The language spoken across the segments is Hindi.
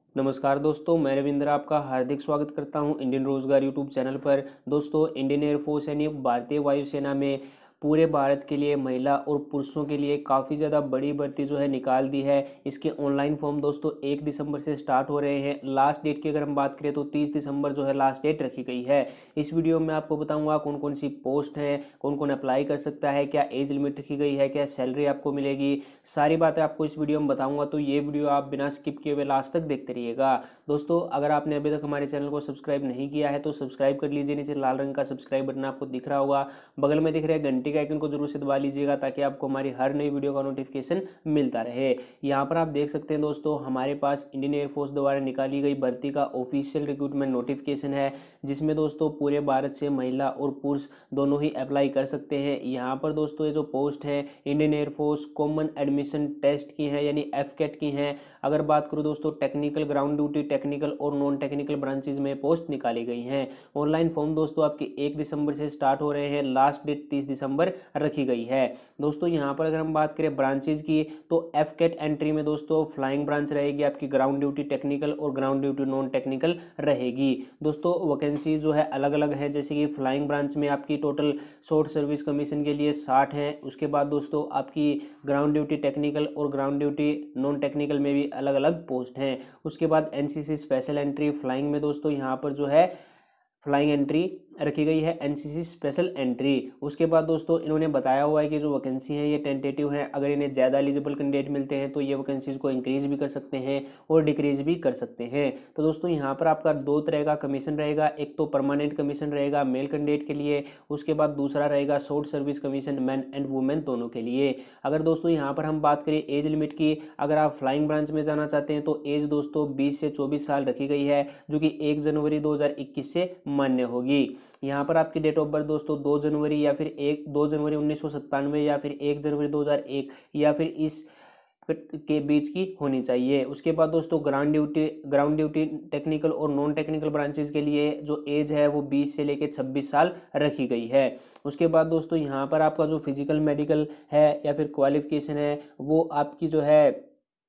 नमस्कार दोस्तों, मैं रविंद्र आपका हार्दिक स्वागत करता हूं इंडियन रोजगार यूट्यूब चैनल पर। दोस्तों, इंडियन एयरफोर्स यानी भारतीय वायुसेना में पूरे भारत के लिए महिला और पुरुषों के लिए काफ़ी ज़्यादा बड़ी भर्ती जो है निकाल दी है। इसके ऑनलाइन फॉर्म दोस्तों 1 दिसंबर से स्टार्ट हो रहे हैं। लास्ट डेट की अगर हम बात करें तो 30 दिसंबर जो है लास्ट डेट रखी गई है। इस वीडियो में आपको बताऊंगा कौन कौन सी पोस्ट हैं, कौन कौन अप्लाई कर सकता है, क्या एज लिमिट रखी गई है, क्या सैलरी आपको मिलेगी, सारी बातें आपको इस वीडियो में बताऊंगा। तो ये वीडियो आप बिना स्किप किए हुए लास्ट तक देखते रहिएगा। दोस्तों, अगर आपने अभी तक हमारे चैनल को सब्सक्राइब नहीं किया है तो सब्सक्राइब कर लीजिए। नीचे लाल रंग का सब्सक्राइब बटन आपको दिख रहा होगा, बगल में दिख रहे घंटी के आइकन को जरूर से दबा लीजिएगा ताकि आपको हमारी हर नई वीडियो का नोटिफिकेशन मिलता रहे। यहाँ पर आप देख सकते हैं दोस्तों, हमारे पास इंडियन एयरफोर्स द्वारा निकाली गई भर्ती का ऑफिशियल रिक्रूटमेंट नोटिफिकेशन है, जिसमें दोस्तों पूरे भारत से महिला और पुरुष दोनों ही अप्लाई कर सकते हैं। यहाँ पर दोस्तों ये जो पोस्ट है Indian air force common admission test की है, यानी एफकेट की हैं। अगर बात करूँ दोस्तों टेक्निकल ग्राउंड ड्यूटी, टेक्निकल और नॉन टेक्निकल ब्रांचेज में पोस्ट निकाली गई हैं। ऑनलाइन फॉर्म दोस्तों आपके 1 दिसंबर से स्टार्ट हो रहे हैं। लास्ट डेट 30 दिसंबर रखी गई है। दोस्तों यहाँ पर अगर हम बात करें ब्रांचेज की तो एफकेट एंट्री में दोस्तों फ्लाइंग ब्रांच रहेगी, आपकी ग्राउंड ड्यूटी टेक्निकल और ग्राउंड ड्यूटी नॉन टेक्निकल रहेगी। दोस्तों वैकेंसी जो है अलग अलग है, जैसे कि फ्लाइंग ब्रांच में आपकी टोटल शॉर्ट सर्विस कमीशन के लिए 60 है। उसके बाद दोस्तों आपकी ग्राउंड ड्यूटी टेक्निकल और ग्राउंड ड्यूटी नॉन टेक्निकल में भी अलग अलग पोस्ट हैं। उसके बाद एनसीसी स्पेशल एंट्री फ्लाइंग में दोस्तों यहाँ पर जो है फ्लाइंग एंट्री रखी गई है, एनसीसी स्पेशल एंट्री। उसके बाद दोस्तों इन्होंने बताया हुआ है कि जो वैकेंसी है ये टेंटेटिव है। अगर इन्हें ज़्यादा एलिजिबल कैंडिडेट मिलते हैं तो ये वैकेंसीज को इंक्रीज भी कर सकते हैं और डिक्रीज भी कर सकते हैं। तो दोस्तों यहाँ पर आपका दो तरह का कमीशन रहेगा। एक तो परमानेंट कमीशन रहेगा मेल कैंडिडेट के लिए, उसके बाद दूसरा रहेगा short service commission man and women दोनों के लिए। अगर दोस्तों यहाँ पर हम बात करें एज लिमिट की, अगर आप फ्लाइंग ब्रांच में जाना चाहते हैं तो एज दोस्तों 20 से 24 साल रखी गई है, जो कि 1 जनवरी 2021 से मान्य होगी। यहाँ पर आपकी डेट ऑफ बर्थ दोस्तों 2 जनवरी या फिर 2 जनवरी 1997 या फिर 1 जनवरी 2001 या फिर इस के बीच की होनी चाहिए। उसके बाद दोस्तों ग्राउंड ड्यूटी टेक्निकल और नॉन टेक्निकल ब्रांचेज के लिए जो एज है वो 20 से लेकर 26 साल रखी गई है। उसके बाद दोस्तों यहाँ पर आपका जो फिजिकल मेडिकल है या फिर क्वालिफिकेशन है वो आपकी जो है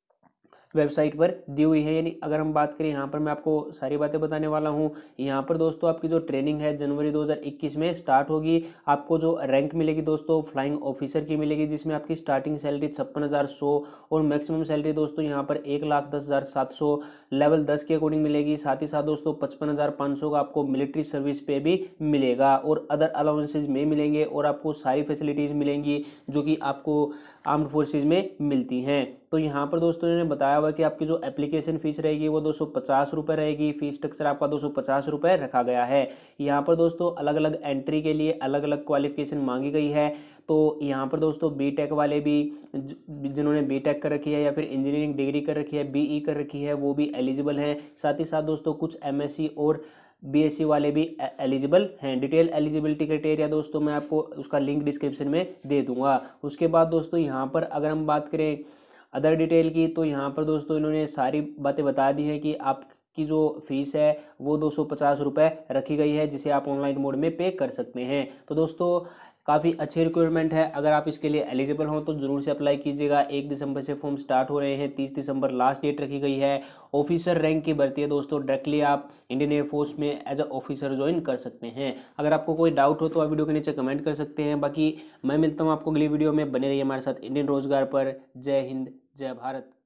वेबसाइट पर दी हुई है। यानी अगर हम बात करें यहाँ पर मैं आपको सारी बातें बताने वाला हूँ। यहाँ पर दोस्तों आपकी जो ट्रेनिंग है जनवरी 2021 में स्टार्ट होगी। आपको जो रैंक मिलेगी दोस्तों फ्लाइंग ऑफिसर की मिलेगी, जिसमें आपकी स्टार्टिंग सैलरी 56,100 और मैक्सिमम सैलरी दोस्तों यहाँ पर 1,10,700 लेवल 10 के अकॉर्डिंग मिलेगी। साथ ही साथ दोस्तों 55,500 का आपको मिलिट्री सर्विस पे भी मिलेगा और अदर अलाउंसेज में मिलेंगे और आपको सारी फैसिलिटीज़ मिलेंगी जो कि आपको आर्म्ड फोर्सेज में मिलती हैं। तो यहाँ पर दोस्तों इन्होंने बताया हुआ कि आपकी जो एप्लीकेशन फ़ीस रहेगी वो 250 रुपये रहेगी। फीस स्ट्रक्चर आपका 250 रुपये रखा गया है। यहाँ पर दोस्तों अलग अलग एंट्री के लिए अलग अलग क्वालिफिकेशन मांगी गई है। तो यहाँ पर दोस्तों बीटेक वाले भी, जिन्होंने बीटेक कर रखी है या फिर इंजीनियरिंग डिग्री कर रखी है, बीई कर रखी है, वो भी एलिजिबल हैं। साथ ही साथ दोस्तों कुछ एमएससी और बीएससी वाले भी एलिजिबल हैं। डिटेल एलिजिबिलिटी क्राइटेरिया दोस्तों मैं आपको उसका लिंक डिस्क्रिप्शन में दे दूंगा। उसके बाद दोस्तों यहाँ पर अगर हम बात करें अदर डिटेल की, तो यहाँ पर दोस्तों इन्होंने सारी बातें बता दी है कि आपकी जो फीस है वो 250 रुपये रखी गई है, जिसे आप ऑनलाइन मोड में पे कर सकते हैं। तो दोस्तों काफ़ी अच्छी रिक्वायरमेंट है। अगर आप इसके लिए एलिजिबल हों तो ज़रूर से अप्लाई कीजिएगा। 1 दिसंबर से फॉर्म स्टार्ट हो रहे हैं, 30 दिसंबर लास्ट डेट रखी गई है। ऑफिसर रैंक की भर्ती है दोस्तों, डायरेक्टली आप इंडियन एयरफोर्स में एज अ ऑफिसर ज्वाइन कर सकते हैं। अगर आपको कोई डाउट हो तो आप वीडियो के नीचे कमेंट कर सकते हैं। बाकी मैं मिलता हूँ आपको अगली वीडियो में, बने रहिए हमारे साथ इंडियन रोजगार पर। जय हिंद, जय भारत।